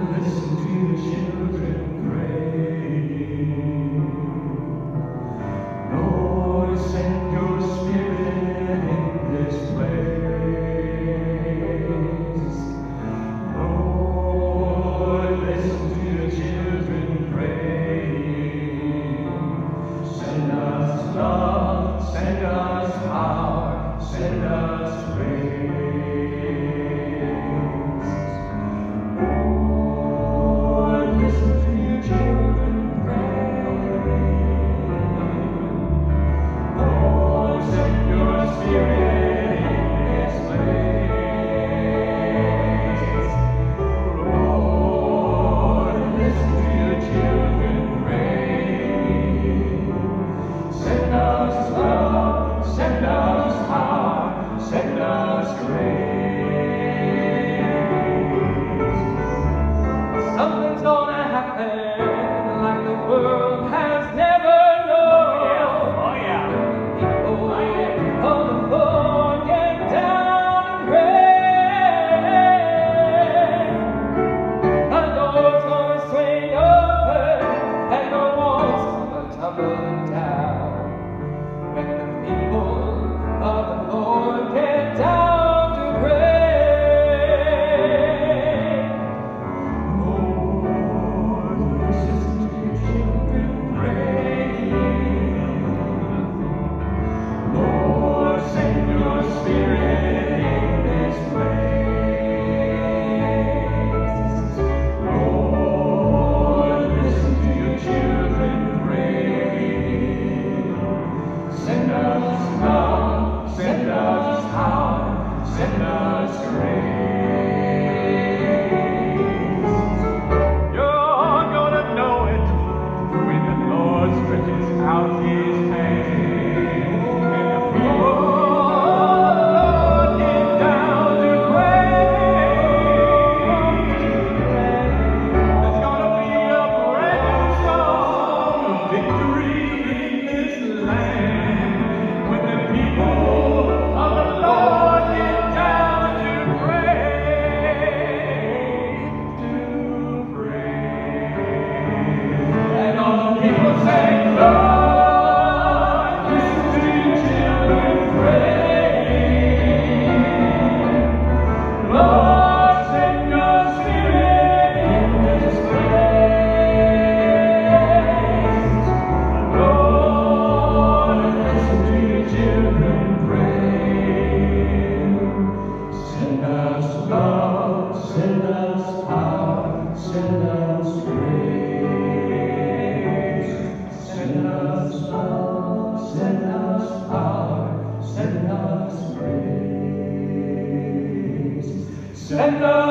listen to the children praying. Lord, send your Spirit in this place. Lord, listen to the children praying. Send us love, send us power, send us grace. Something's gonna happen like the world has never known. Oh yeah. People on the floor get down and pray. The door's gonna swing open and the walls are tumbling down. When the people of the Lord get down to pray. Send us power, send us grace. Send us love, send us power, send us grace. Send us